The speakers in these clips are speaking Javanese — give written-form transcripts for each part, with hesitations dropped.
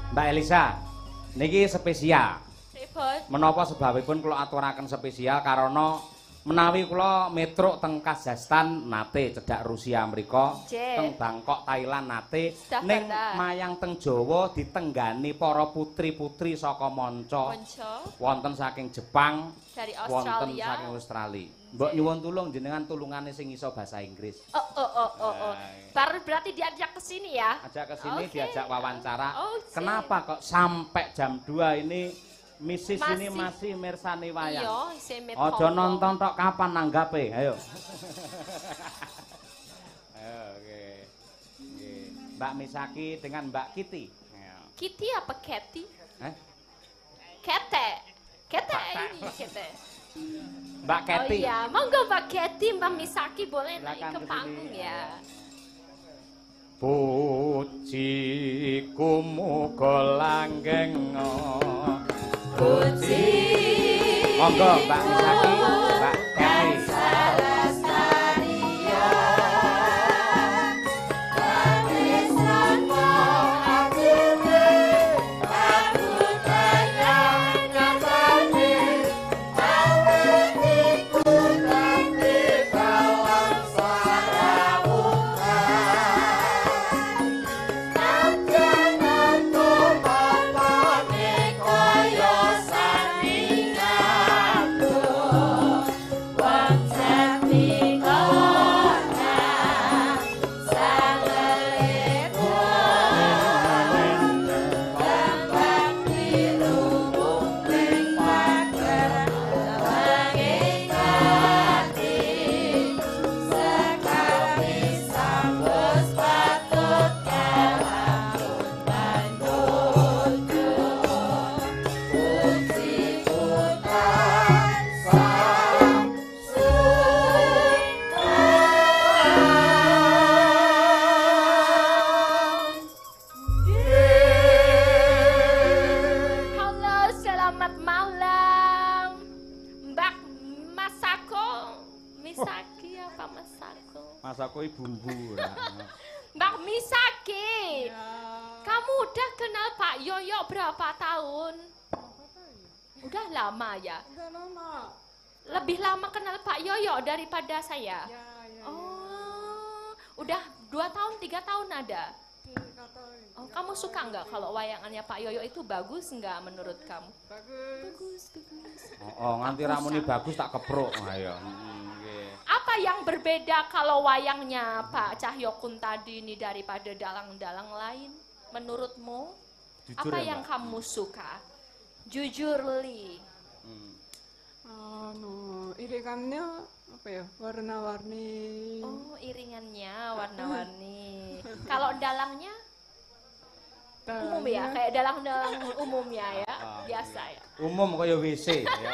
Mbak Elisa, niki spesial. Pripun? Menapa sebabipun kula aturaken spesial karena menawi kula metruk teng Kazakhstan nate cedhak Rusia mriku, teng Bangkok Thailand nate, ning mayang teng Jawa ditenggani para putri-putri saka manca wonten saking Jepang, dari wonten Australia. saking Australia. Mbok nyuwun tulung jenengan tulungane sing iso basa Inggris. Oh. Berarti diajak ke sini ya? Ajak ke sini diajak wawancara. Oh, kenapa kok sampai jam 2 ini Mrs. ini masih mirsani wayang? Iya, isih mit. Ojo nonton tok kapan nanggape? Ayo. Ayo, oke. Mbak Misaki dengan Mbak Kitty. Kitty apa Kathy? Kete ini Kete. Mbak Kathy. Oh iya, monggo Mbak Kathy, Mbak Misaki boleh naik ke panggung ya. Pujiku muga langgeng. Puji. Monggo Mbak Misaki, Mbak Kathy. Masako ibu-ibu. Mbak Misaki, kamu udah kenal Pak Yoyo berapa tahun? Udah lama ya? Udah lama. Lebih lama kenal Pak Yoyo daripada saya? Ya. Oh, udah 2 tahun, 3 tahun ada? 3 tahun. Oh, kamu suka nggak kalau wayangannya Pak Yoyo itu bagus nggak menurut kamu? Bagus. Oh, nganti ramune bagus tak kepruk. Ayo. Apa yang berbeda kalau wayangnya Pak Cahyokun tadi ini daripada dalang-dalang lain? Menurutmu, jujur apa ya, yang kamu suka? Jujur, Li. Iringannya apa ya? Warna-warni. Oh, iringannya warna-warni. Kalau dalangnya? Umum ya, kayak dalang-dalang umumnya ya, biasa ya. Umum kaya WC ya.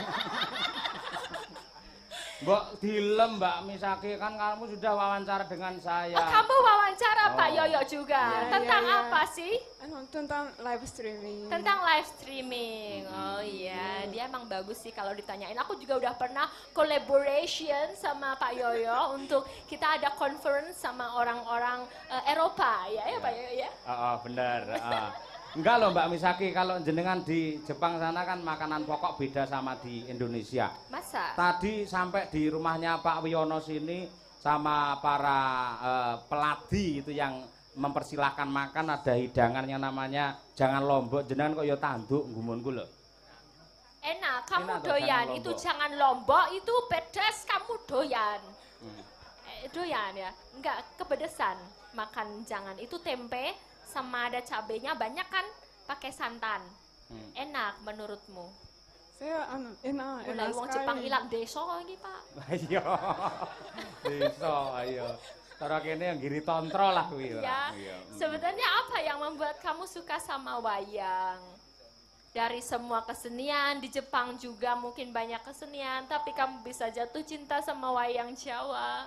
Mbak dilem Mbak Misaki, kan kamu sudah wawancara dengan saya. Oh, kamu wawancara Pak Yoyo juga. Tentang apa sih? Tentang live streaming. Tentang live streaming. Oh iya, dia emang bagus sih kalau ditanyain. Aku juga udah pernah collaboration sama Pak Yoyo untuk kita ada conference sama orang-orang Eropa ya Pak Yoyo ya? Bener. Enggak loh Mbak Misaki, kalau jenengan di Jepang sana kan makanan pokok beda sama di Indonesia. Masa? Tadi sampai di rumahnya Pak Wiono sini sama para peladi itu yang mempersilahkan makan, ada hidangan yang namanya jangan lombok, jenengan kok ya tanduk gumunku lho. Enak, kamu doyan, itu jangan lombok, itu pedas kamu doyan. Doyan ya? Enggak, kepedesan makan jangan, itu tempe sama ada cabenya banyak kan pakai santan. Enak menurutmu? Saya enak wong Jepang ilang desa iki, Pak. Ayo. Desa, ayo. Cara kene yang giri tontro lah kuwi. Ya. Sebenarnya apa yang membuat kamu suka sama wayang? Dari semua kesenian di Jepang juga mungkin banyak kesenian, tapi kamu bisa jatuh cinta sama wayang Jawa.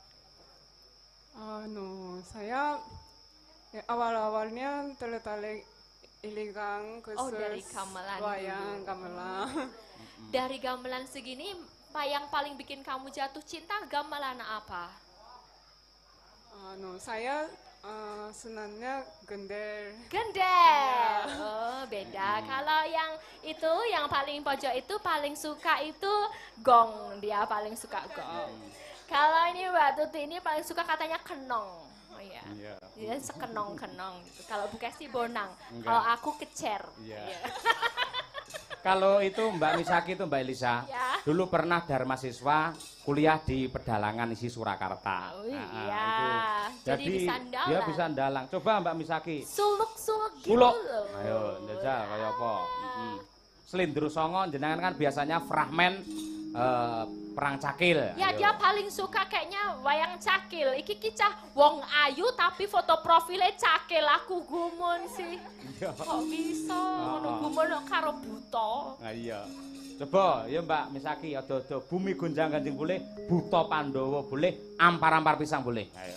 Saya awal-awalnya tertarik iligang khusus dari gamelan wayang gamelan. Dari gamelan segini, yang paling bikin kamu jatuh cinta gamelan apa? Saya senangnya gendel. Gendel. Oh, beda. Kalau yang paling pojok itu paling suka itu gong. Dia paling suka gong. Kalau ini Mbak Tuti ini paling suka katanya kenong. Oh iya. Dia sekenong-kenong gitu. Kalau Bu Kesti bonang. Kalau aku kecer. Iya. Kalau itu Mbak Misaki itu Mbak Elisa, ya. Dulu pernah dharma siswa kuliah di Pedalangan isi Surakarta. Oh iya. Jadi bisa ndalang. Dia bisa ndalang. Coba Mbak Misaki. Suluk-suluk gitu. Suluk. Ayo, njajal kaya apa? Slindro Songo jenengan kan biasanya fragmen perang cakil. Ya, dia paling suka kayaknya wayang cakil. Iki kicah wong ayu tapi foto profilnya cakil. Aku gumun sih. Kok bisa ngono gumun karo buta. Nah iya. Coba ya Mbak Misaki ada bumi gonjang ganjing boleh, buta Pandhawa boleh, ampar-ampar pisang boleh. Ayo.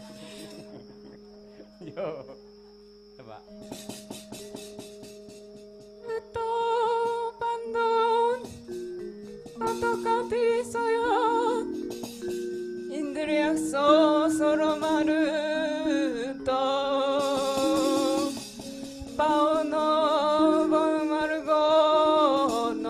Yo. Coba. Buta Pandhawa 어떡하디 있어요 인들이 약속 서로 마르다 바오노 마르고노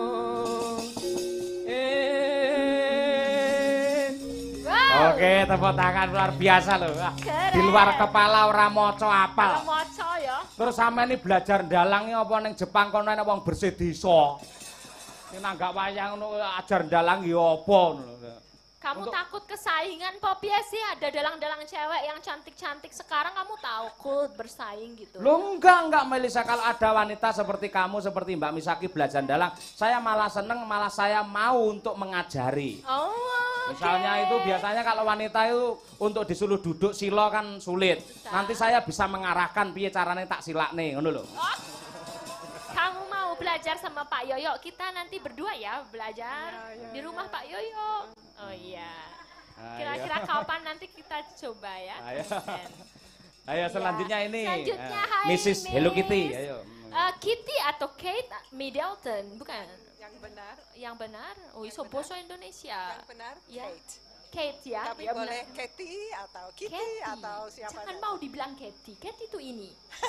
Oke, tepuk tangan luar biasa loh. Di luar kepala ora maca apal. Ora maca ya. Terus sampe ini belajar dalangnya apa ning Jepang kono ana wong bersih desa. Nanggak wayang ngono ajar dalang ya apa ngono. Kamu takut kesaingan Popi sih ada dalang-dalang cewek yang cantik-cantik sekarang kamu takut bersaing gitu. Loh enggak Melisa, kalau ada wanita seperti kamu seperti Mbak Misaki belajar dalang, saya malah seneng, malah saya mau untuk mengajari. Oh. Misalnya itu biasanya kalau wanita itu untuk disuruh duduk sila kan sulit. Nanti saya bisa mengarahkan piye carane tak silakne ngono lho. Oh. Kamu mau belajar sama Pak Yoyo, kita nanti berdua ya belajar di rumah Pak Yoyo. Oh iya. Kira-kira kapan nanti kita coba ya? Ayo selanjutnya ini. Selanjutnya hai Mrs. Hello Kitty. Ayo. Kitty atau Kate Middleton, bukan? yang benar Yang benar? Oh, iso boso Indonesia. yang benar Ya. Kate Kate ya. tapi ya boleh benar. Katie atau Kitty Katie. atau siapa Jangan aja. mau dibilang Katie. Katie itu ini.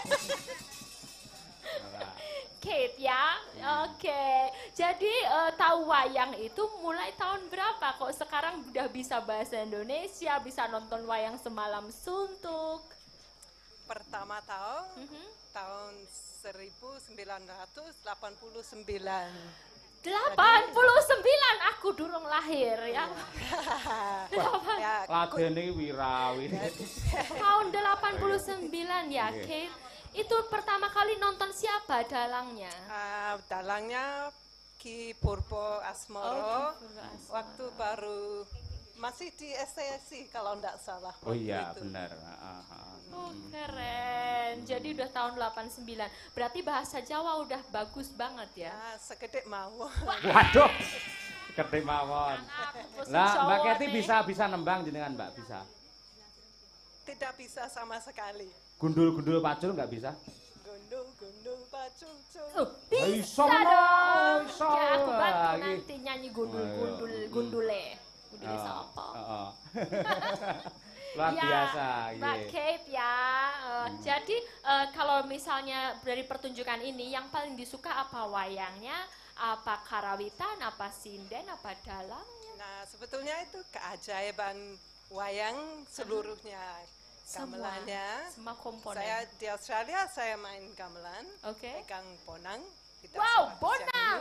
Kate ya, oke. Jadi tahu wayang itu mulai tahun berapa? Kok sekarang udah bisa bahasa Indonesia, bisa nonton wayang semalam suntuk? Pertama tahun 1989. 89, aku durung lahir ya. Ya, Ladene wirawi. Tahun 89 ya, Kate. Itu pertama kali nonton siapa dalangnya? dalangnya Ki Purbo Asmoro waktu baru masih di STSI kalau enggak salah. Oh iya, itu. benar. Oh, keren. Jadi udah tahun 89. Berarti bahasa Jawa udah bagus banget ya. Sekedek mau. Waduh. Gede mawon. Lah, Mbak Kety nih. bisa nembang jenengan, Mbak, bisa. Tidak bisa sama sekali. Gundul-gundul pacul nggak bisa? Gundul pacucul. Bisa Iso, dong. iso. Ya, aku bantu Lagi. nanti nyanyi gundul-gundul, gundule. Gundule siapa? Luar Ya, biasa. Mbak iya. Kate ya. Jadi kalau misalnya dari pertunjukan ini yang paling disuka apa wayangnya, apa karawitan, apa sinden, apa dalangnya? Nah, sebetulnya itu keajaiban wayang seluruhnya. Gamelannya. Semua komponen. Saya di Australia saya main gamelan, Oke. pegang bonang. Tidak Wow, bisa bonang.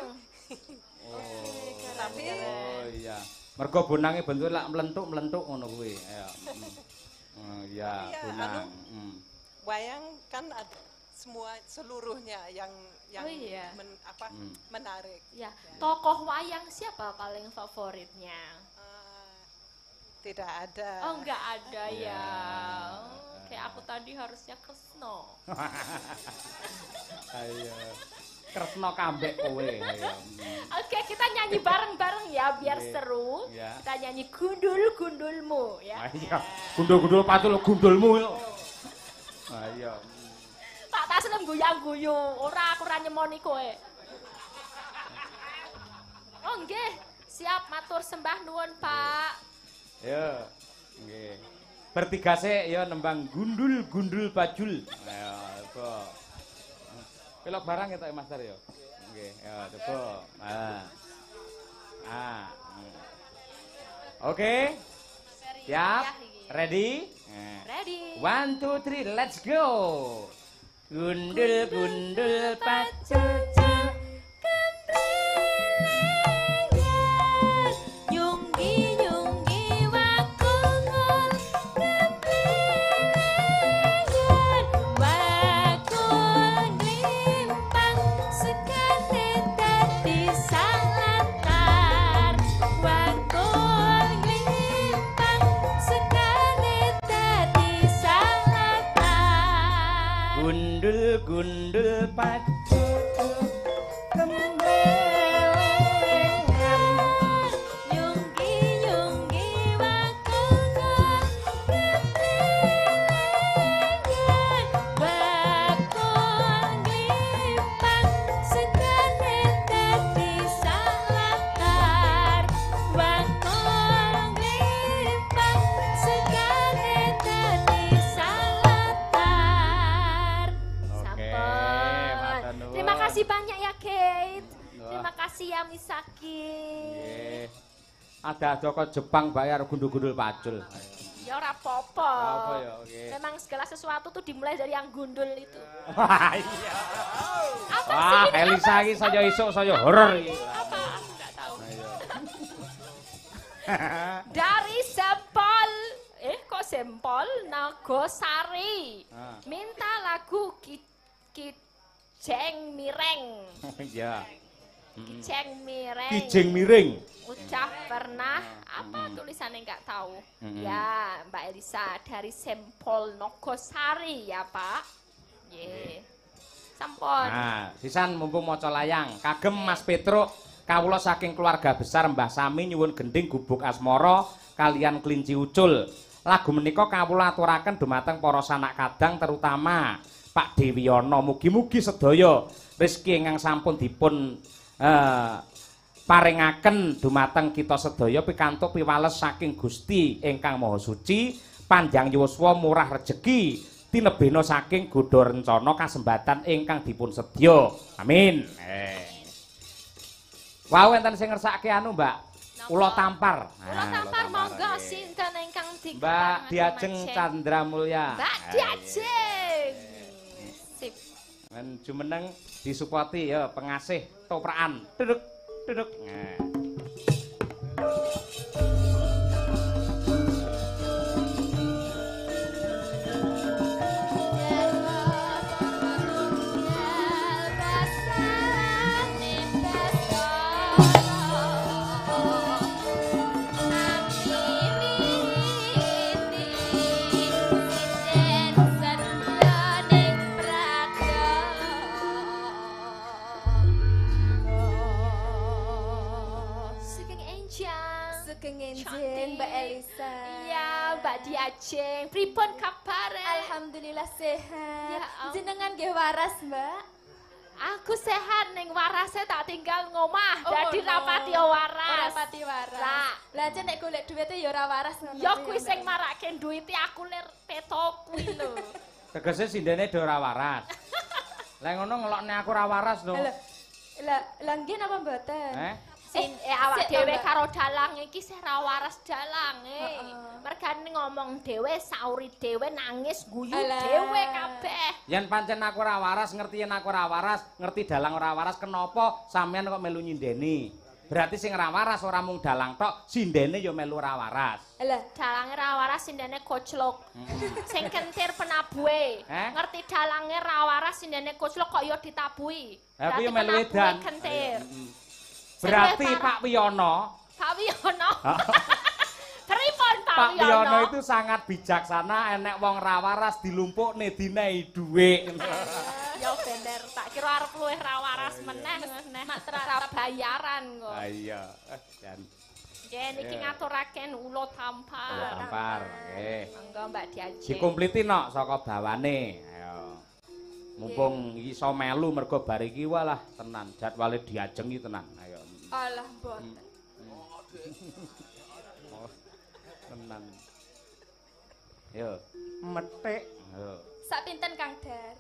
Tapi Oh iya. Mergo bonange bentuke lak mlentuk-mlentuk ngono kuwi. Ayo. Oh iya, Iya, bonang. wayang kan ada semua seluruhnya yang Oh, iya. menarik. Ya, tokoh wayang siapa paling favoritnya? Tidak ada. Oh, enggak ada ya. Ya. Kayak aku tadi harusnya Kresno. Ayo. Kresna kambek kowe. Ayo. Oke, kita nyanyi bareng-bareng ya biar Oke. seru. Ya. Kita nyanyi gundul-gundulmu ya. Ayo. Gundul-gundul pacul gundulmu yo. Ayo. Pak Taslim guyang-guyu, aku ora nyemoni kowe. Oh nggih, siap matur sembah nuwun, Pak. Yo. Nggih. Bertiga sih ya nembang gundul bajul. Ayo, coba. Pelok barang ya Mas Dar ya. Nggih, ya coba. Oke. Siap? Ready? Ready. 1 2 3 let's go. Gundul bajul. Gundul pacul Yunggi wakungul keprilengan bakul glimpang sekane dadi salatar bakul glimpang sekane dadi salatar. Terima kasih banyak ya Kate. Terima kasih ya Misaki. Ada Joko Jepang bayar gundul-gundul pacul. Ya ora apa-apa. Ya, okay. Memang segala sesuatu tuh dimulai dari yang gundul itu. Wah iya. Apa wah sih Elisa iki saya isuk saya horor iki. Apa? Enggak tahu. Dari Sempol. Kok Sempol Nagosari. Minta lagu Kijeng Mireng. Iya. Kijeng Mireng. Kijeng Miring. Ucap pernah apa tulisannya nggak tahu. Ya Mbak Elisa dari Sempol Nogosari ya Pak. Ye. Sampun. Nah, sisan mumpung maca layang. Kagem Mas Petruk kawula saking keluarga besar Mbah Sami nyuwun gending gubuk asmara kalian kelinci ucul. Lagu menika kawula aturaken dumateng para sanak kadang terutama Pak Dewiyono, mugi-mugi sedaya rezeki ingkang sampun dipun paringaken dumateng kita sedaya pikantuk piwales saking Gusti ingkang Maha Suci, panjang yuswa murah rejeki, tinebena saking godha rencana kasembatan ingkang dipun sedya. Amin. Wau enten sing ngersake anu, Mbak. Ula tampar. Ula tampar monggo sinten ingkang dikatakan Mbak Diajeng Chandra Mulya. Mbak Diajeng. Sip. Men jumeneng disupoti ya pengasih toprakan. Duduk. Nah. Ngenjen Mbak Elisa. Iya, Mbak Diajeng. Pripun kabar? Alhamdulillah sehat. Ya, jenengan nggih waras, Mbak? Aku sehat ning warase tak tinggal ngomah. Dadi rapati waras. Rapati waras. Lah aja nek golek duwite ya ora waras ngono. Ya kuwi sing marake duwite aku lir peto kuwi lho. Tegese sindene do ora waras. Lah ngono ngelokne aku ora waras lho. Lah nggih napa mboten? Awak dhewe karo dalang iki sih ra waras dalange. Mergane ngomong dhewe sauri dhewe nangis guyu dhewe kabeh. Yen pancen aku ora waras ngerti yen aku ora waras, ngerti dalang ora waras kenapa sampean kok melu nyindeni? Berarti sing ora waras ora mung dalang tok, sindene ya melu ora waras. Lah dalange ra waras sindene goclok. Sing kentir penabuhe. Ngerti dalange ra waras sindene goclok kok ya ditabuhi. Lah kuwi melu edan. Kentir. Berarti Pak Wiyono. Pak Wiyono. Pripun Pak Pak Wiyono itu sangat bijaksana, enek wong ra waras dilumpukne dinehi dhuwit. Ya bener, tak kira arep luwih ra waras meneh matra bayaran kok. Ah iya. Jan. Nggih niki ngaturaken ulo tampar. Ulo tampar, nggih. Monggo Mbak Diajeng. Dikumpliti nok saka bawane. Ayo. Mumpung iso melu mergo bar iki walah tenan jadwale Diajeng iki tenan. Ayo. Alah mboten. Tenan. Yo. Methik. Yo. Sak pinten Kang Dar?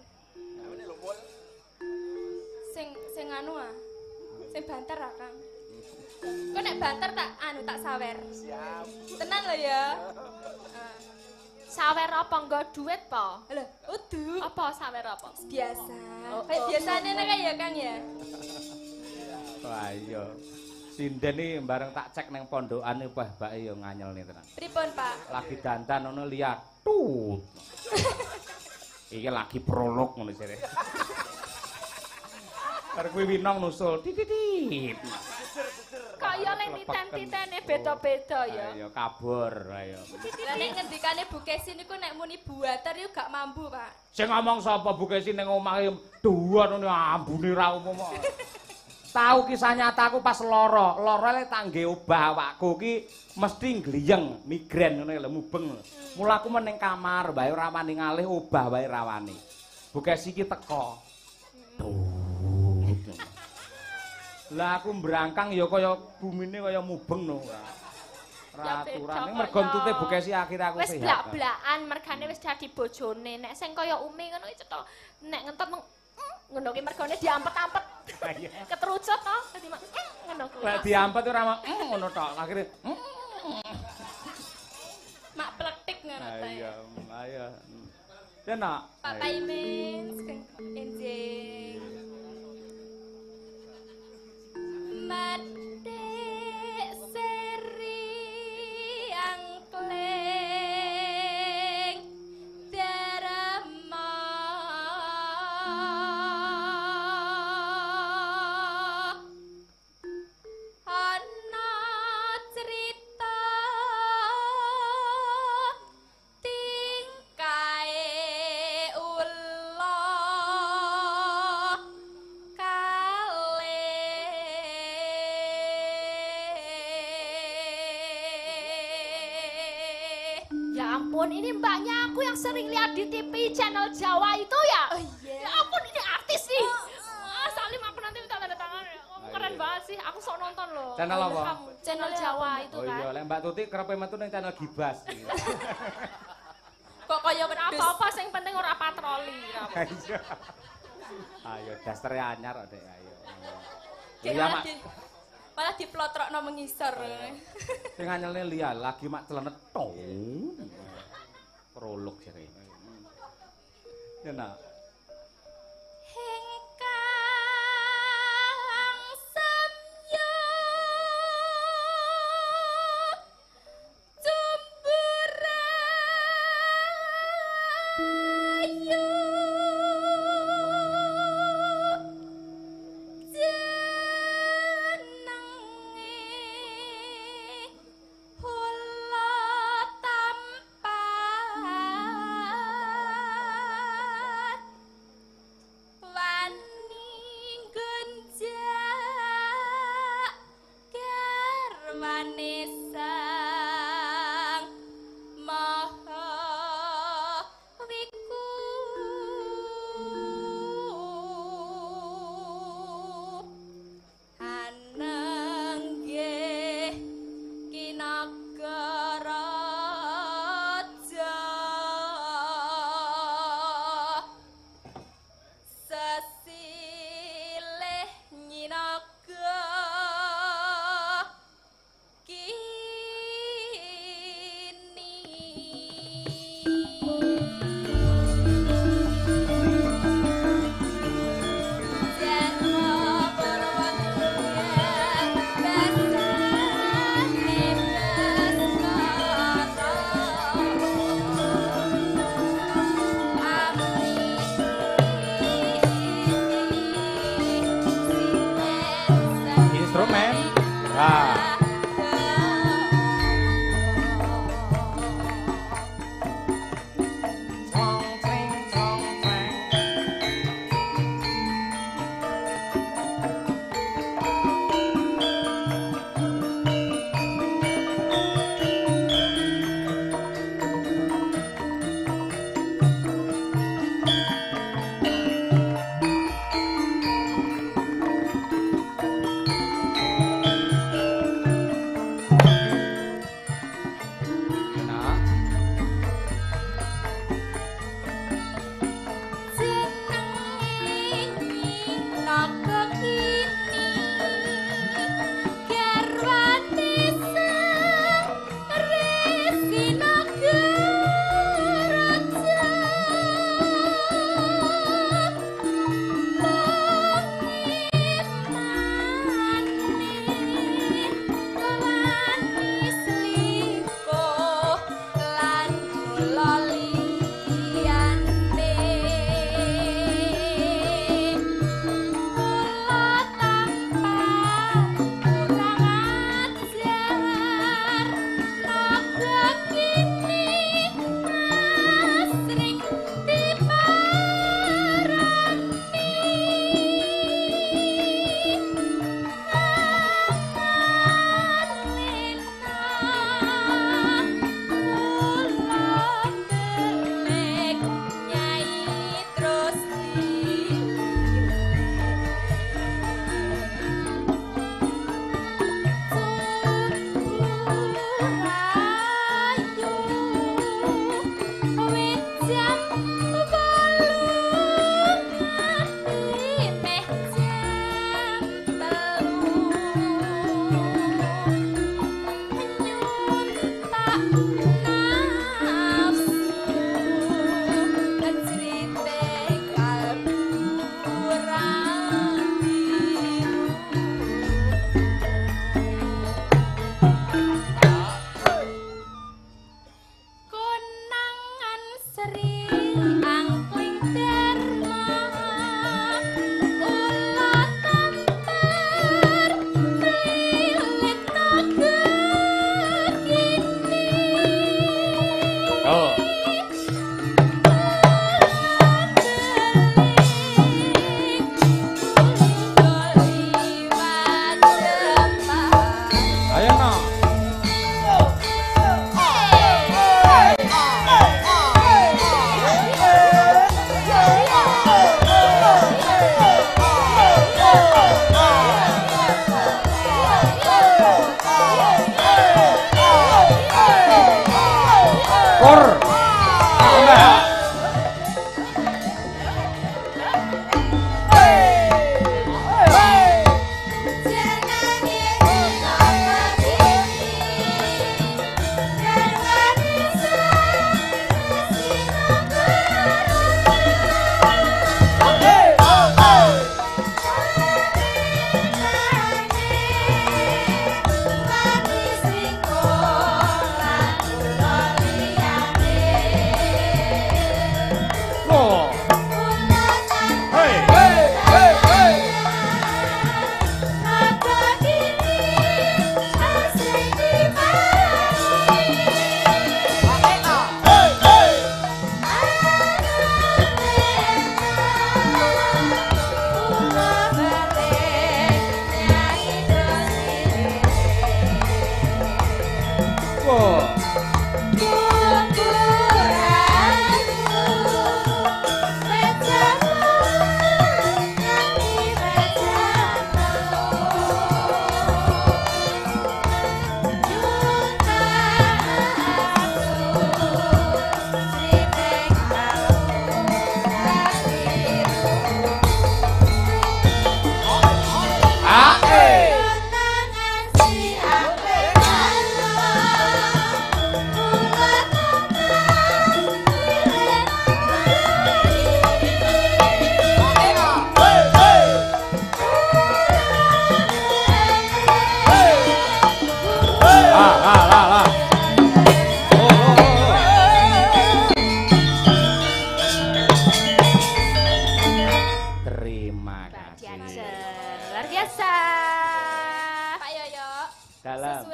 Sing anu ah. Sing banter ah, Kang. Kok nek banter tak sawer. Siap. Tenan lho ya. Sawer apa nggo duit po? Lho, udu. Apa sawer apa? Biasa. Kayak biasane nek ya Kang ya. Wah iya. Sinden iki bareng tak cek nang pondokan iki wah bake ya nganyelne tenan. Pripun, Pak? Lagi dandan ngono lihat. Tut. Iki lagi prolog ngono sire. Arep kuwi winong nusul. Titit. Kaya ning titen-titene beda-beda ya. Ayo kabur ayo. Lah nek ngendikane Bu Kesi niku nek muni buater yo gak mambu, Pak. Sing ngomong sapa Bu Kesi ning omah duan ngono ambune ra umum. Tahu kisah nyataku pas lara lek tak ngge obah awakku ki mesti gliyeng, migren ngene lho mubeng. Mula aku meneng kamar wae ora wani ngalih obah wae ra wani. Bu Kesi ki teko. Lah aku mbrangkang ya kaya bumine kaya mubeng no. Raturan ning mergo entute Bu Kesi akhir aku sehat. Wis blak-blakan mergane wis dadi bojone. Nek sing kaya Umi ngono iki cetha nek ngentot ngono ki mergane diampet-ampet. Ketrucut to dadi ngono kuwi. Lah diampet ora ngono tok. Akhire Mak pletik ngono ta. Ayo, ayo. Tenak. Pak Paimin, enjing. Matik seri angkleng darama ana cerita tingkae ula Ya ampun, ini mbaknya aku yang sering lihat di TV channel Jawa itu ya. Oh iya. Ya ampun, ini artis nih. Wah, Salim aku nanti minta tanda tangan. Oh, keren banget sih. Aku sok nonton loh. Channel apa? Channel Jawa itu Oh kan. iya, lek Mbak Tuti kerepe metu ning channel Gibas. Kok kaya apa-apa sing penting ora patroli. Iya. Ayo dastere anyar kok, Dek, ayo. Kayak Iya, Mak. malah diplotrokno mengisor. Sing anyelne liya lagi mak celenet to. Prolog jare. Ya nak. Hengkang samya jumburaya hula tampan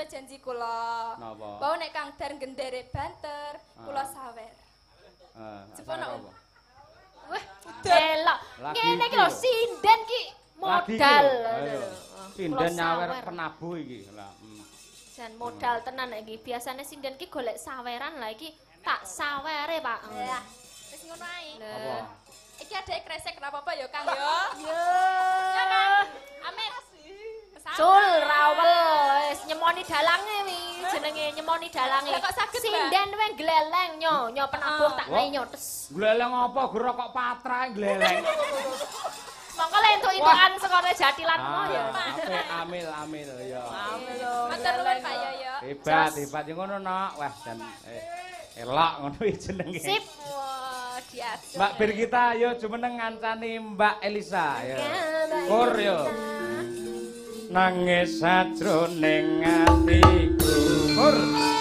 sesuai janji kula. Napa? Bahwa nek Kang Dar gendere banter, kula sawer. Cepono apa? Wah, delok. Ngene iki lho sinden ki modal. Sinden nyawer penabuh iki. Lah. Jan modal tenan iki. Biasane sinden ki golek saweran lah iki tak sawere, Pak. Ya, wis ngono ae. Apa? Iki adek kresek apa-apa ya, Kang ya. Yo. Ya, Kang. Amin. Sul rawel wis nyemoni dalange wi jenenge nyemoni dalange. Kok saged, Mbak? Sinden we gleleng nyo penabuh tak nai nyotes. Gleleng apa gero kok patra gleleng. Mongko le entuk-entukan sekone jatilan mo ya. Amil ya. Amil lho. Matur nuwun Pak Yoyo. Hebat yo ngono nok. Wah jan elok ngono iki jenenge. Sip. Wah, diatur. Mbak Birgita yo jumeneng ngancani Mbak Elisa ya. Kur yo. Nangis sajroning atiku. Kur.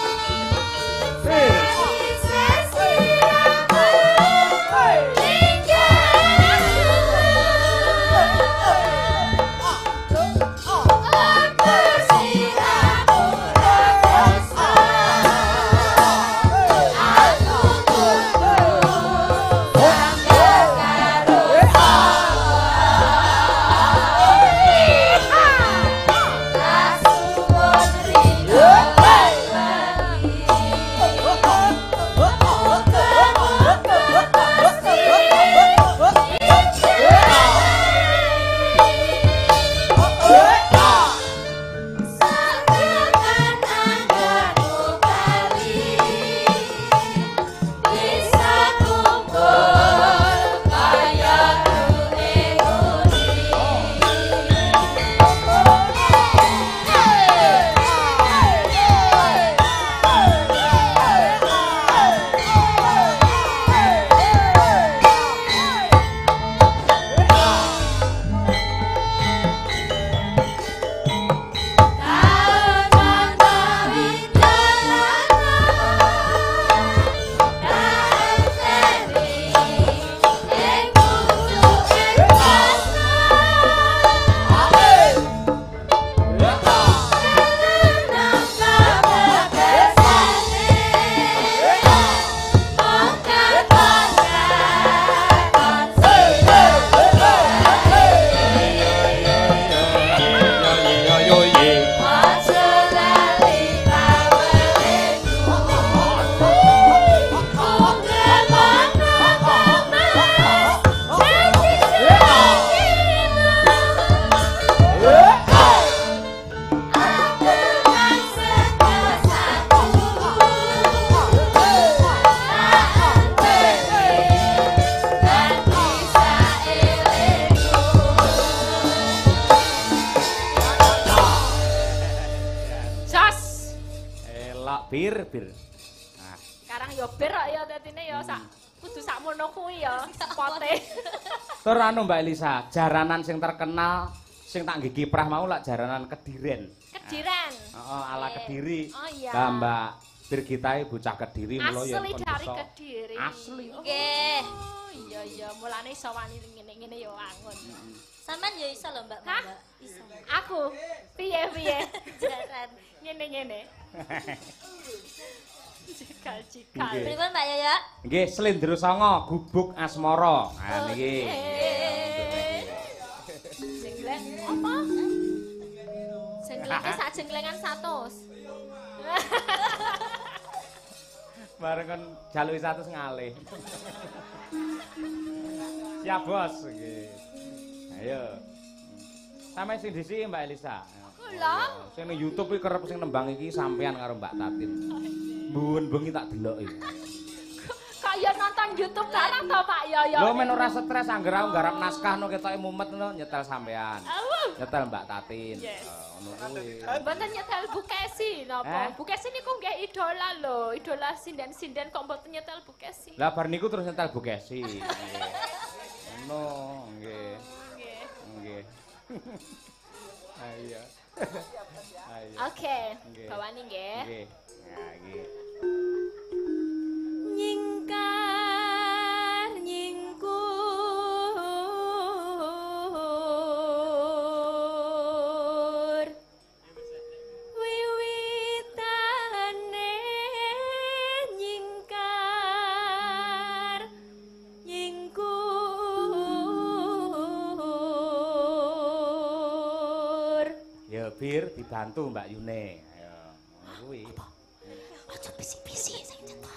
Bir. Nah, sekarang yo bir kok ya dadine yo sak kudu sakmono kuwi ya pote. Tur anu Mbak Elisa, jaranan sing terkenal sing tak nggih kiprah mau lak jaranan Kediren. Kediren. Heeh, ala Kediri. Oh iya. Lah Mbak Birgita bocah Kediri mulo ya asli dari Kediri. Asli. Nggih. Oh iya mulane iso wani ngene-ngene yo angon. Sampeyan ya iso lho Mbak. Hah? Iso. Aku piye jaran ngene-ngene. Cikal-cikal. Pripun Mbak Yoyo? Nggih, Slendro Songo, Gubuk Asmara. Nah niki. Jengleng apa? Jengleng sak jenglengan 100. Bareng kon jaluki 100 ngalih. Siap bos nggih. Ayo. Sampe sing dhisiki Mbak Elisa. Kula. Sing ning YouTube iki kerep sing nembang iki sampean karo Mbak Tatin. Mbuwun bengi tak delok iki. Kaya nonton YouTube barang to Pak Yoyo. Lho men ora stres angger aku garap naskah no ketoke mumet no nyetel sampean. Nyetel Mbak Tatin. Ngono kuwi. Mboten nyetel Bu Kesi napa? Bu Kesi niku nggih idola lho, idola sinden-sinden kok mboten nyetel Bu Kesi. Lah bar niku terus nyetel Bu Kesi. Ngono, nggih. Nggih. Ayo. Ayo. Oke, bawani nggih. Nggih. Nah, nggih. Nyingkar nyingkur wiwit Bir dibantu Mbak Yune. Ayo, ngono kuwi. Aja bisi-bisi sing cetok.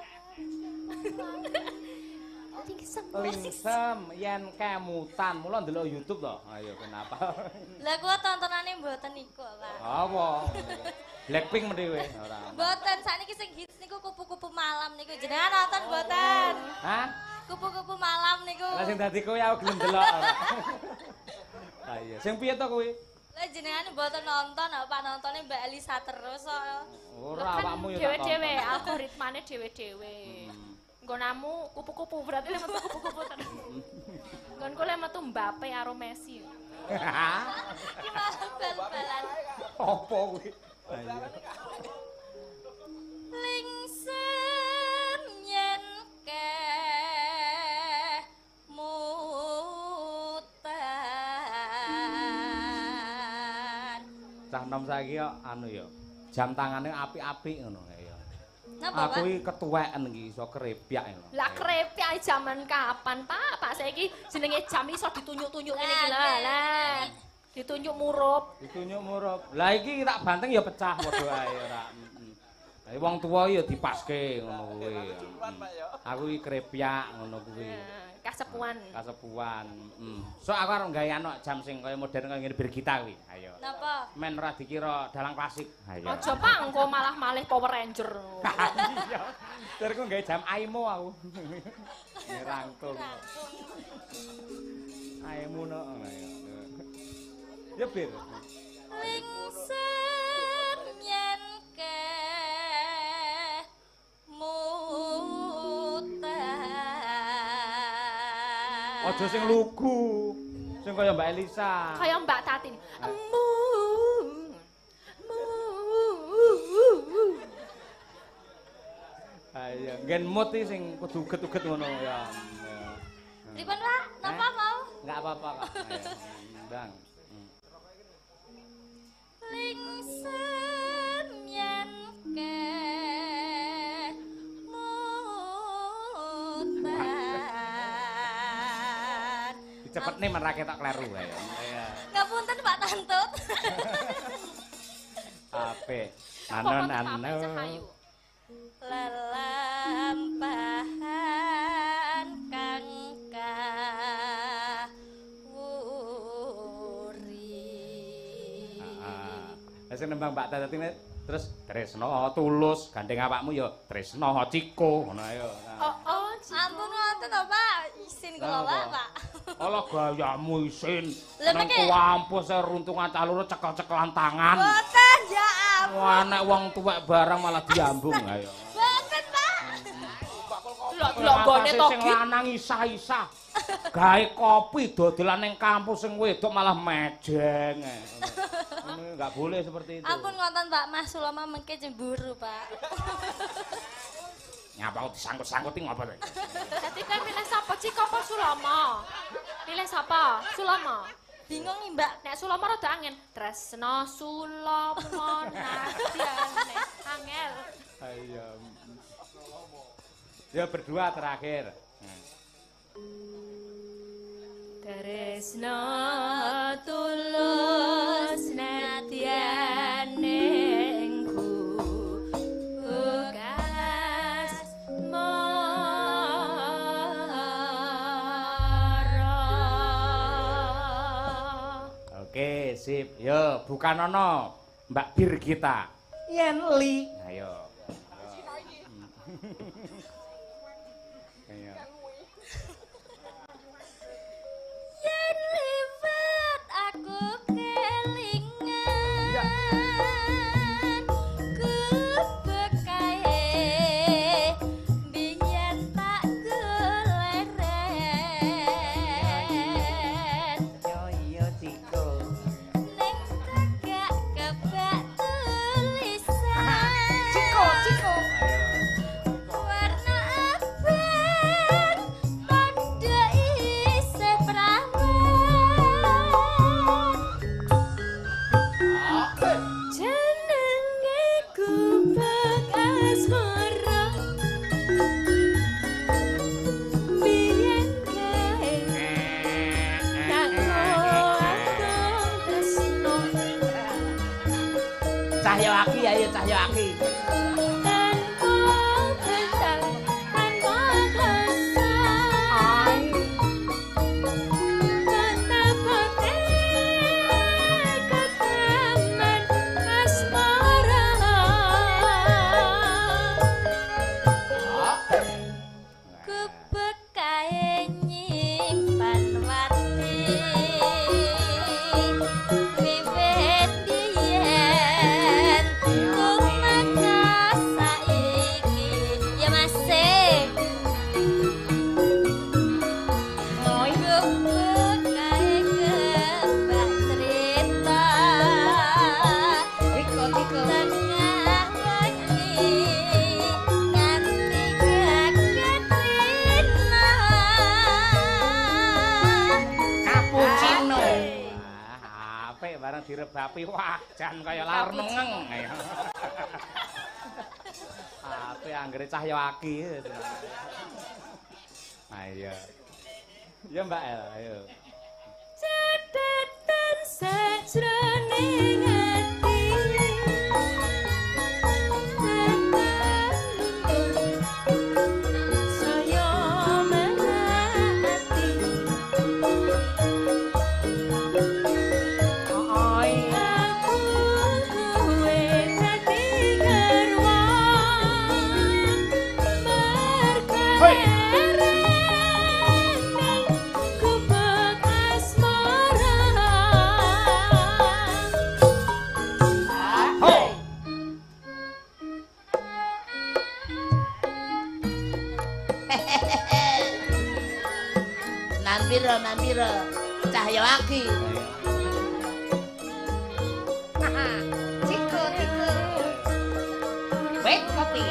Lingsem yen kemutan, mula ndelok YouTube to. Ayo kenapa? Lah kula tontonane mboten niku, Pak. Apa? Blackpink mendhewe ora. Mboten, sakniki sing hits niku kupu-kupu malam niku. Jenengan nonton mboten? Hah? Kupu-kupu malam niku. Lah sing dadi kowe aku gelem delok. Ah iya, sing piye to kowe? Lah jenengan mboten nonton, Pak nontone Mbak Elisa terus kok. Ora awakmu ya dhewe-dhewe, algoritmane dhewe-dhewe. Nggonamu kupu-kupu, berarti lek metu kupu-kupu tenan. Nggonku lek metu Mbappe karo Messi. Iki malah bal-balan. Apa kuwi? Ah iya. Lingsem yen kemutan. Cah nom saiki kok anu ya. Jam tangane apik-apik ngono ya. Napa, Aku iki ketuweken iki iso krepyak ngono. Lah krepyak jaman kapan, Pak? Pak saiki jenenge jam iso ditunjuk-tunjuk ngene iki lho. Lah. Ditunjuk murup. Ditunjuk murup. Lah iki tak banteng ya pecah padha ae ora. Lah wong tuwa ya dipaske ngono kuwi. Aku iki krepyak ngono kuwi. Kasepuan. Kasepuan. Sok aku arep gawe anu jam sing kaya modern kaya ngene Birgita kuwi. Ayo. Napa? Men ora dikira dalang klasik. Ayo. Aja pangko malah malih Power Ranger. Iya. Terku gawe jam Aimo aku. Ngerangtung. Aimo no. Ya bir. Lingsem yen kemutan. Aja sing lugu. Sing kaya Mbak Elisa. Kaya Mbak Tatin. Ayo, nggen mood iki sing kudu uget-uget ngono ya. Pripun, Pak? Napa mau? Enggak apa-apa kok. Ayo, ndang. Lingsem yen kemutan. Dicepetne men ra ketok kleru ayo. Ngapunten Pak Tantut. Apik. Anu. Lelampahan kang kawuri. Lah sing nembang Mbak Tati terus tresno tulus gandeng awakmu ya tresno ciko ngono ayo. Ampun ngoten to, Pak. Isin kula wae, Pak. Ala gayamu isin. Lha Nang niki- kampus runtungan cah loro cekel-cekelan tangan. Boten ya ampun. Wah nek wong tuwek barang malah diambung ayo. Boten, Pak. Lho gone to sing lanang isah-isah. Gawe kopi dodolan ning kampus sing wedok malah mejeng. Ini enggak boleh seperti itu. Ampun ngoten, Pak. Mas Sulama mengke cemburu, Pak. Ngapa kok disangkut-sangkuti ngapa to? Dadi kan milih sapa Ciko apa Sulama? Milih sapa? Sulama. Bingung nih, Mbak. Nek Sulama rada angin. Tresno Sulama nadyane angel. Ayo. Ya berdua terakhir. Tresno tulus nadyane engku ugas mara. Oke, sip. Yo, bukan ono Mbak Birgita. Yen li. Ayo. Ayo. Yen liwat aku kelingan kebekae biyen tak goleren Yo iya Ciko. ning tegak kebak tulisan Ciko Cahyawaki ayo Cahyawaki. Direbapi wah jan kaya lar mengeng. Ape anggere Cahyawaki. Ayo. Ya Mbak El, ayo. Cetetan sajroning ati. Saya menati. Nambiro Cahyawaki. Tiku wait kopi.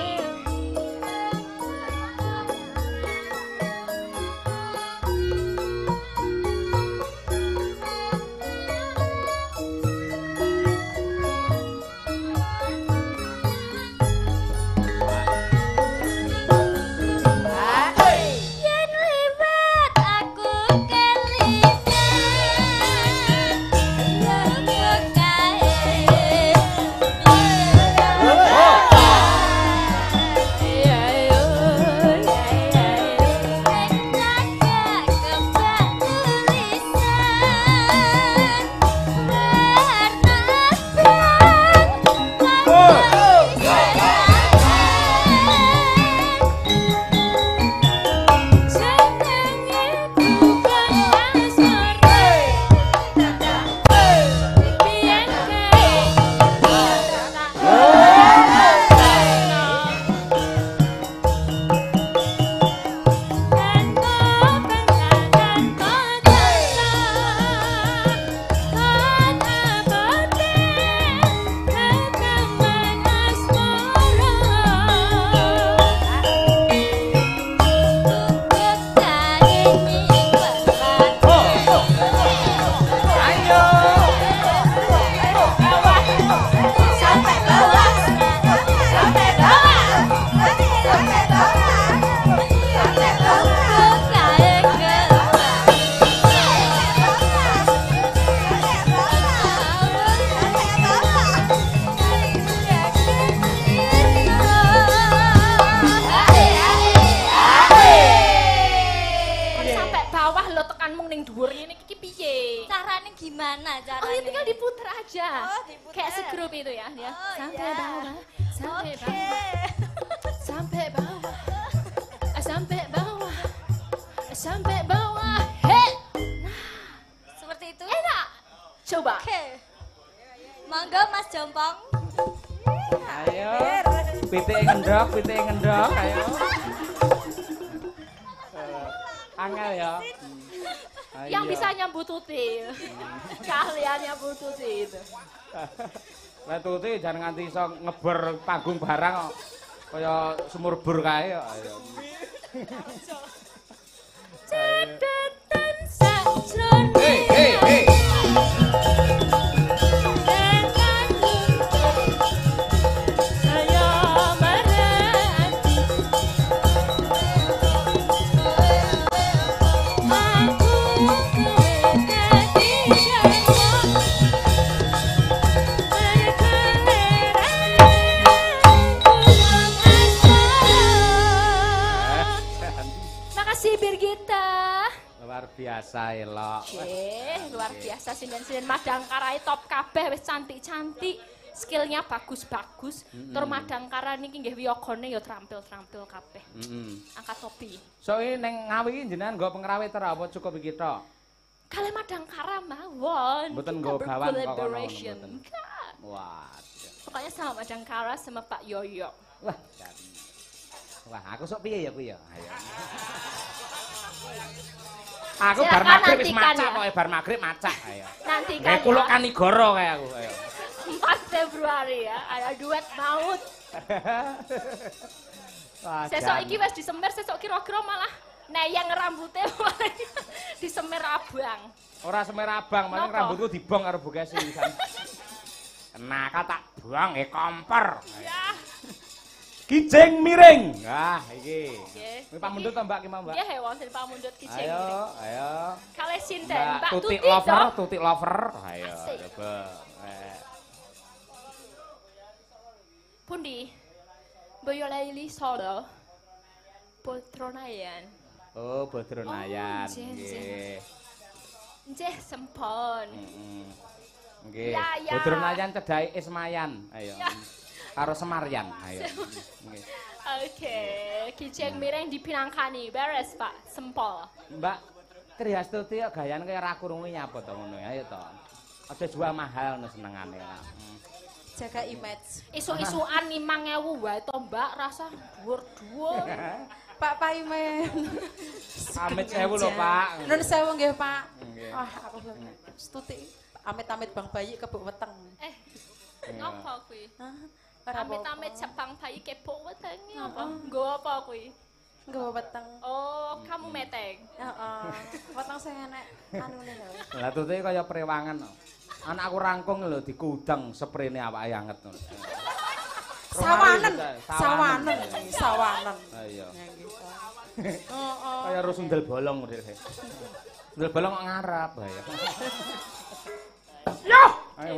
Gimana caranya? Oh, ya tinggal diputer aja. Oh, diputer. Kayak segrup itu ya. Oh, sampai ya. Bawah, sampai bawah. Sampai bawah. Sampai bawah. Sampai bawah. Hei. Nah, seperti itu. Enak. Coba. Oke. Mangga Mas Jompong. Ayo. Pitik ngendok, ayo. Angel ya. Yang bisa nyambut Tuti. Kalian nyambut Tuti itu. Lah Tuti jangan nganti iso ngeber panggung barang kaya sumur bur kae kok. Ayo. Cedetan sajroning. Hey. cah elok. Luar biasa sinden-sinden Madangkara top kabeh wis cantik-cantik. Skillnya bagus-bagus. Tur Madangkara niki nggih wiyagane ya trampil-trampil kabeh. Angkat topi. Soe ning Ngawi iki jenengan nggo pengraweter apa cukup iki tok? Kale Madangkara mawon. Mboten nggo bawang kok collaboration. Wah. Pokoknya sama Madangkara sama Pak Yoyo. Wah, aku sok piye ya kuwi ya? Ayo. Aku bar magrib wis macak kok, bar magrib macak ayo. Nantikan. Kayak kuluk Kanigoro kayak aku, ayo. 4 Februari ya, ada duet maut. Sesok iki wis disemir, sesok kira-kira malah neyang rambutnya disemir abang. Ora semir abang, malah rambutku dibong karo Bu Kesi. Kena tak buang kompor. Ya. Kijing miring. Wah, iki. Kuwi pamundhut to Mbak ki mau, Mbak? Nggih, wonten pamundhut kijing miring. Ayo. Kalih sinten, Mbak Tuti lover. Ayo, coba. Pundi? Boyolali Solo. Potronayan. Oh, Bodronayan. Nggih. Nggih, sempon. Nggih. Bodronayan cedhake Ismayan. Ayo. Karo Semaryan. Ayo. Nggih. Oke, kijing miring dipinangkani. Beres, Pak. Sempol. Mbak Triastuti kok gayane kaya ra kurungi nyapa to ngono. Ayo to. Aja jual mahal no senengane. Jaga image. Isu-isuan 5.000 wae to, Mbak, rasa dhuwur-dhuwur. Pak Paimen. Amit sewu lho, Pak. Nun sewu nggih, Pak. Wah, aku Stuti amit-amit Bang Bayi kebuk weteng. Ngapa kuwi? Ora Amit-amit Jepang bayi kebuk weteng apa? Nggo apa kuwi? Nggo weteng. Oh, kamu meteng. Heeh. Weteng sing enek anune lho. Lah tuti kaya prewangan. Anakku rangkung lho dikudang sprene awake anget. Sawanen. Iya. Kaya ro sundel bolong model. Sundel bolong kok ngarep ya. Yo! Ayo.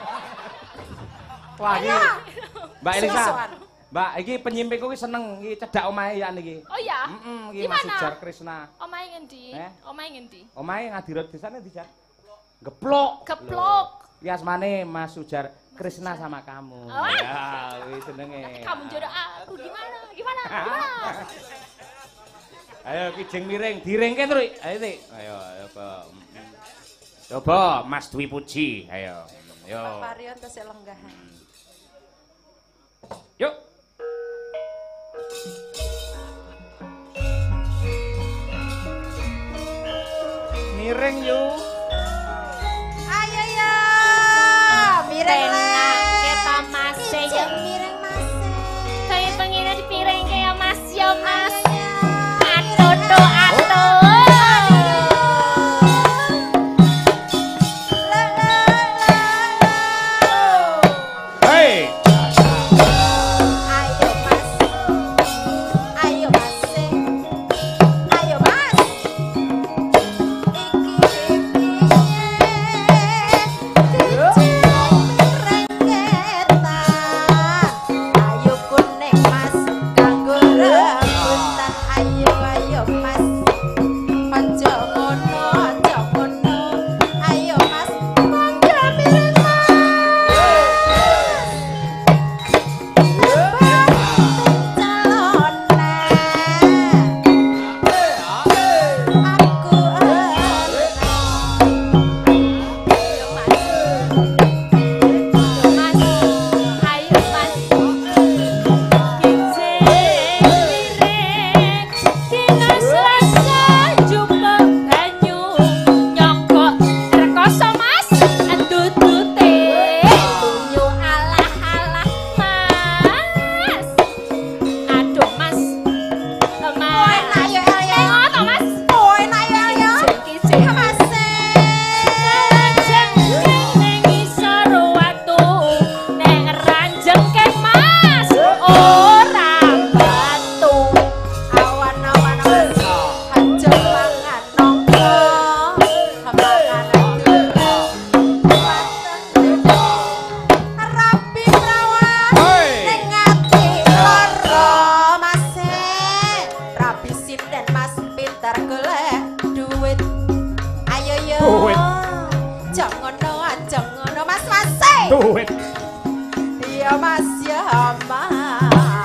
Wah iki. Mbak Elisa. Mbak, iki penyimpingku ki seneng iki cedhak omahe ya niki. Oh ya? Iki Mas Sujar Krisna. Omahe ngendi? Omahe ngendi? Omahe Ngadirot desane ndi, Jar? Geplok. Ki asmane Mas Sujar Krisna sama kamu. Oh. Ya, kuwi jenenge. Kamu jodoh aku gimana? Ayo kijing miring, diringke terus. Ayo, Tik. Ayo, coba Mas Dwi Puji. Ayo. Yo. Pak Parion tesih lenggahan. Yuk. Miring yuk. Ayo ya. Miring le. Kita masih ya. Miring Mas. Saya pengen dipiring kayak Mas yo Mas. Hey. Ayo Mas. Iki duit. Ya Mas ya Mas.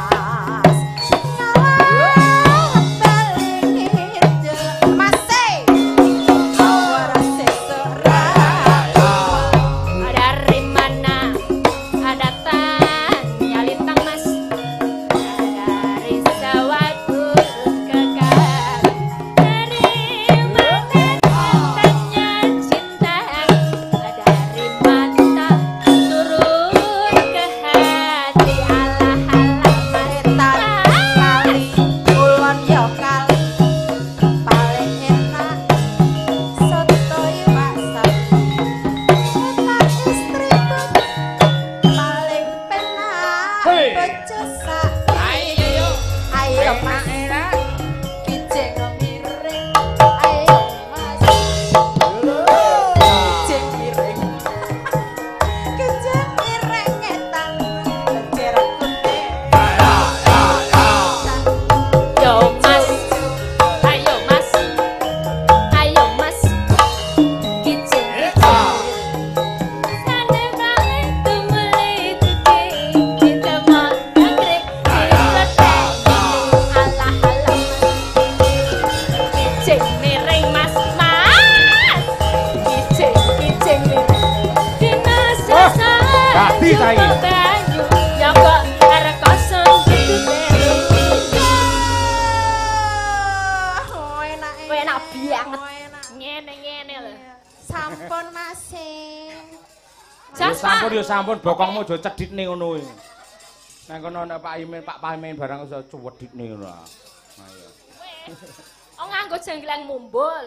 Sampun bokongmu aja cedhitne ngono kuwi. Nang kono ana Pak Pahimin barang iso cuwedhitne ngono. Ayo. Oh nganggo jenggleng mumbul.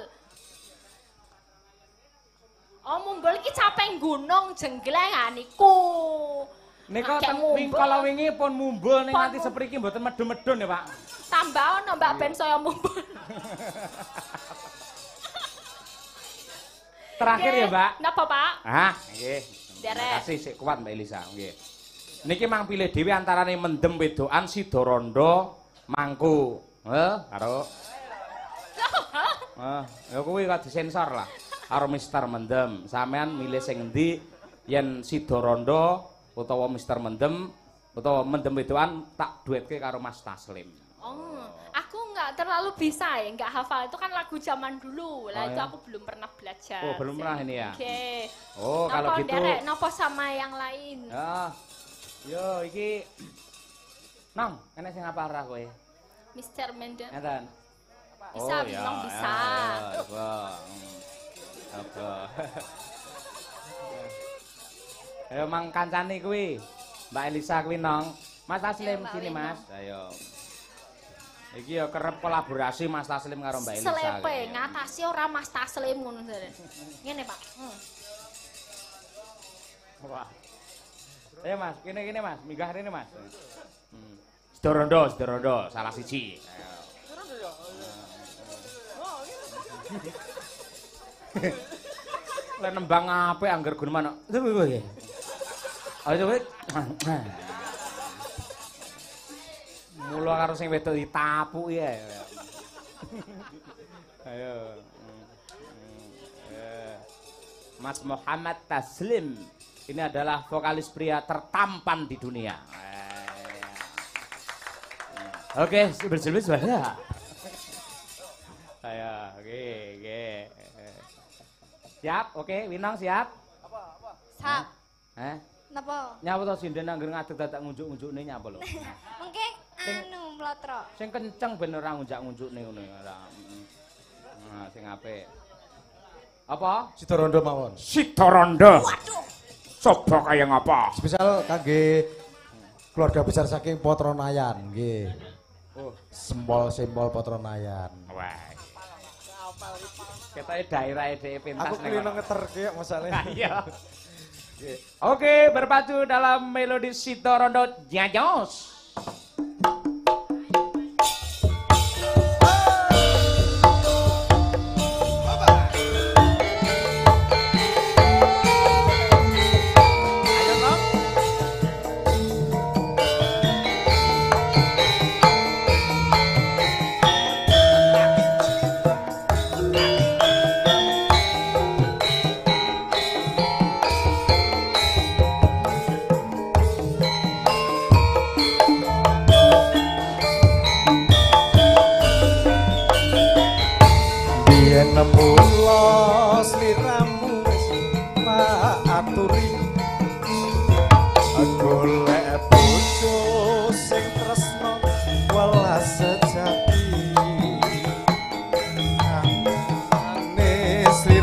Oh mumbul iki caping gunung jenggleng niku. Nika kala wingi pun mumbul ning nganti sepriki mboten medun-medun ya, Pak. Tambah ono Mbak Ben saya mumbul. Terakhir ya, Mbak. Napa, Pak? Ah, nggih. Terima kasih sik kuat Mbak Elisa, nggih. Niki mang pilih dhewe antarane mendem wedokan Sidaranda Mangku. Karo ya kuwi kok disensor lah. Karo Mister Mendem. Sampean milih sing endi yen Sidaranda utawa Mister Mendem utawa mendem wedokan tak duetke karo Mas Taslim. Oh, aku nggak terlalu bisa ya, nggak hafal. Itu kan lagu zaman dulu. Lah itu ya? aku belum pernah belajar. Oh, belum pernah ini ya? Oke. Oh, kalau gitu. Nopo sama yang lain. Yo, iki Nong, enek sing apa arah kowe? Mister Mendem. Ngeten. Bisa, bilang bisa. Apa? Ayo mang kancane kuwi. Mbak Elisa kuwi Nong. Mas Taslim sini, Mas. Ayo. Iki ya kerep kolaborasi Mas Taslim karo Mbak Elisa. Selepe ngatasi ora Mas Taslim ngono jare. Ngene, Pak. Wah. Ayo Mas, kene Mas, minggah rene Mas. Sidaranda, salah siji. Sidaranda ya. Lah nembang apik angger gun manuk. Ayo kowe. Mula karo sing wedok ditapuki ae. Ayo. Mas Muhammad Taslim. Ini adalah vokalis pria tertampan di dunia. Oke, bersih sudah. Saya, oke. Siap, oke, Winong siap? Apa? Siap. Napa? Nyapa to sinden angger ngadeg dadak ngunjuk-unjukne nyapa lho. Mengke mlotro. Sing kenceng ben ora ngunjuk-unjukne ngono ora. Nah, sing apik. Apa? Sidaranda mawon. Sidaranda. Waduh. Coba kaya ngapa? Spesial kangge keluarga besar saking Potronayan nggih. Oh, simbol Potronayan. Wah. Ketoke daerahe dhewe pentas nek. Aku kulino ngeterke kok masalahe. Iya. Oke, berpacu dalam melodi Sidaranda Jajos.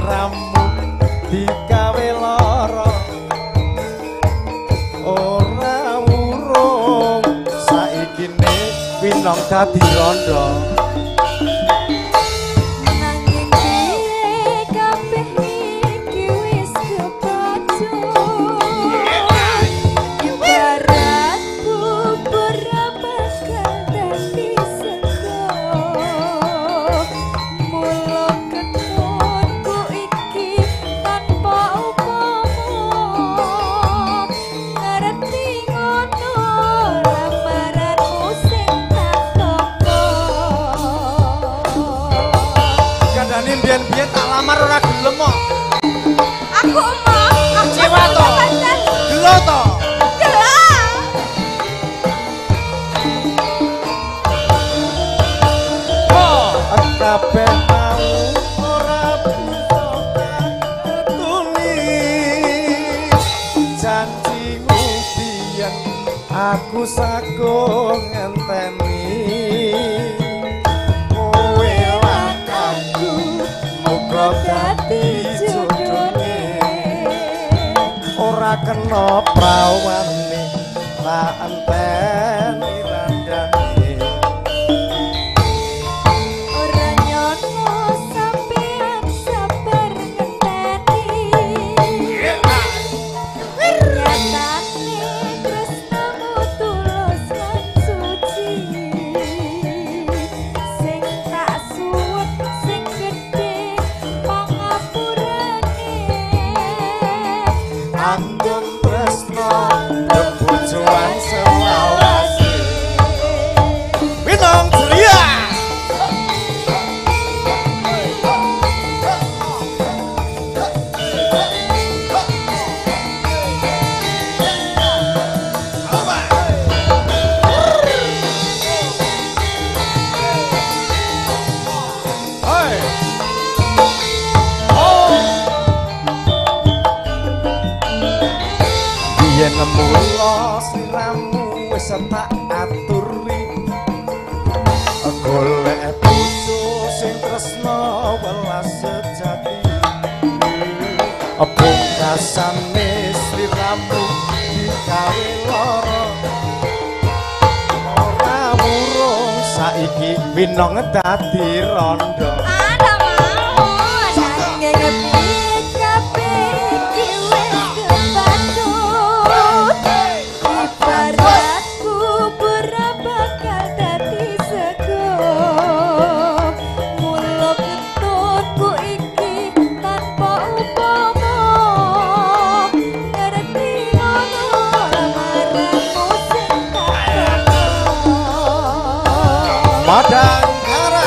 sliramu digawe lara ora urung saikine winong dadi rondo biyen tak lamar ora gelem kok. Aku omong, aku kecewa to. Gelo to. Gelo. Oh, kabeh mau ora bisa tulis janjimu biyen aku sago ngenteni dadi jodone ora kena prawane tak enteni randane ora nyono sampean sabar ngenteni nyatane tresnamu tulus lan suci sing tak suwet sing gedhe Antum tresno kebujuan selawase Winong Ceria yen mula sliramu wis tak aturi golek bojo sing tresna welas sejati pungkasane sliramu digawe lara ora murung saiki winong dadi rondo ada mau nanging Madangkara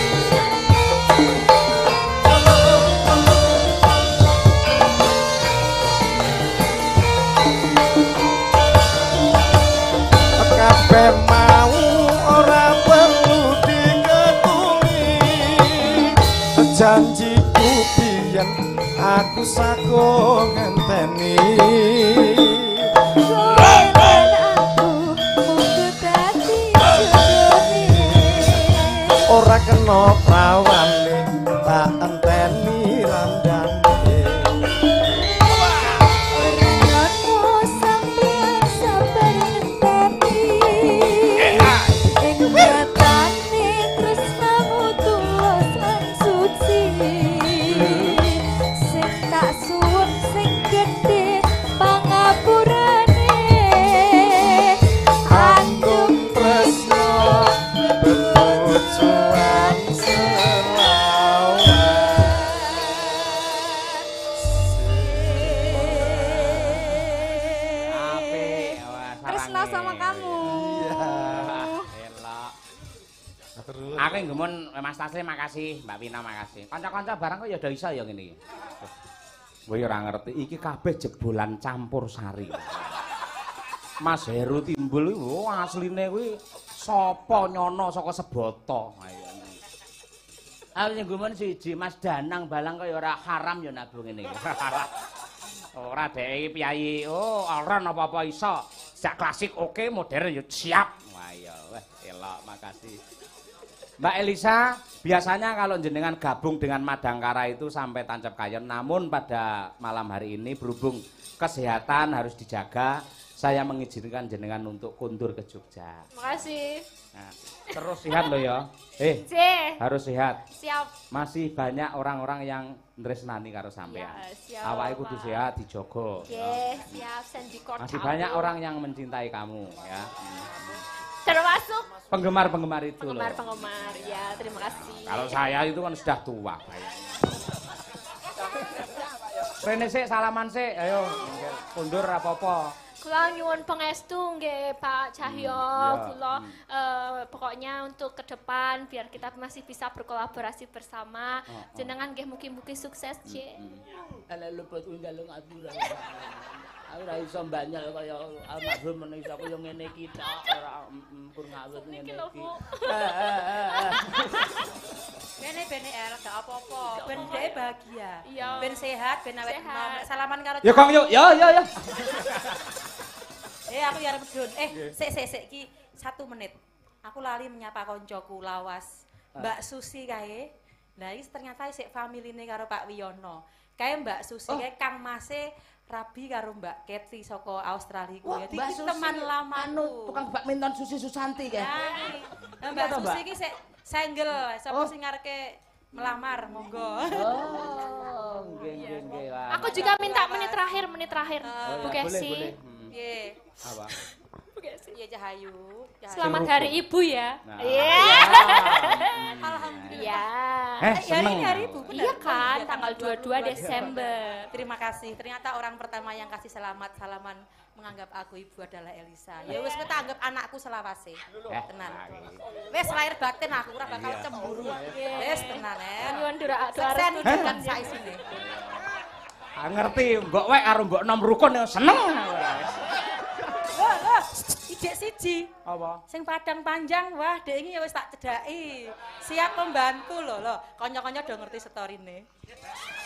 kabeh mau ora perlu diketumi janjiku biyen aku sago ngenteni ora kena prawane tak enteni randane ora nyono sampean sabar ngenteni ing nyatane tresnamu tulus lan suci sing tak suwun sing gedhe pangapurane antum tresno bebujuan selawase Apik, wah Tresno sama kamu. Elok. Aku nggumun Mas Taslim makasih, Mbak Wina makasih. Kanca-kanca barang kok ya udah iso ya ngene iki. Kowe ora ngerti iki kabeh jebolan campur sari. Mas Heru Timbul iku asline kuwi sapa nyono saka Seboto. Aku nggumun siji Mas Danang Balang kaya ora haram ya nabung ngene iki. Ora dek piyayi, oh ora apa-apa iso. Jak klasik oke, modern ya siap. Wah iya, wah elok makasih. Mbak Elisa, biasanya kalau jenengan gabung dengan Madangkara itu sampai tancap kayon, namun pada malam hari ini berhubung kesehatan harus dijaga, saya mengizinkan jenengan untuk kundur ke Jogja. Makasih. Nah, terus sehat loh ya. Harus sehat. Siap. Masih banyak orang-orang yang nresnani karo sampean. Ya, siap. Awake kudu sehat dijogo. Siap sendikon. Masih banyak orang yang mencintai kamu ya. Termasuk penggemar-penggemar itu loh. Penggemar-penggemar. Ya, terima kasih. Kalau saya itu kan sudah tua. Rene sik salaman sik, ayo. Kundur apa-apa. Kula nyuwun pangestu nggih Pak Cahyo, kula pokoknya untuk ke depan biar kita masih bisa berkolaborasi bersama. Jenengan nggih mugi-mugi sukses, Cik. Ala luput undalung aturan. Aku ora iso mbanyal kaya almarhum menungsa kaya ngene iki tok ora pun ngawet ngene iki. Bene el gak apa-apa, ben dhek bahagia. Iya. Ben sehat, ben awet enom. Salaman karo Ya Kang yuk, ya. Aku ya arep medun. Sik iki 1 menit. Aku lali menyapa koncoku lawas. Mbak Susi kae. Lah iki ternyata sik familine karo Pak Wiyono. Kae Mbak Susi kae Kang Mase rabi karo Mbak Ketri saka Australia kuwi. Iki teman lamaku. Tukang badminton Susi Susanti kae. Mbak Susi iki sik single, sapa sing ngareke melamar, monggo. Oh, nggih lah. Aku juga minta menit terakhir. Bu Kesi. Piye? Apa? Bu Kesi. Iya Cahayu. Selamat Hari Ibu ya. Iya. Alhamdulillah. Hari ini hari Ibu, benar? Iya kan, tanggal 22 Desember. Terima kasih. Ternyata orang pertama yang kasih salaman menganggap aku ibu adalah Elisa. Ya wis kita anggap anakku selawase. Tenan. Wis lahir batin aku ora bakal cemburu. Wis tenan Nyuwun doa Sen kan saisine. Ngerti, mbok wek karo mbok nom rukun ya seneng. Ijek siji. Apa? Sing padang panjang, wah dek iki ya wis tak cedhaki. Siap membantu lho. Kanca-kanca do ngerti storine.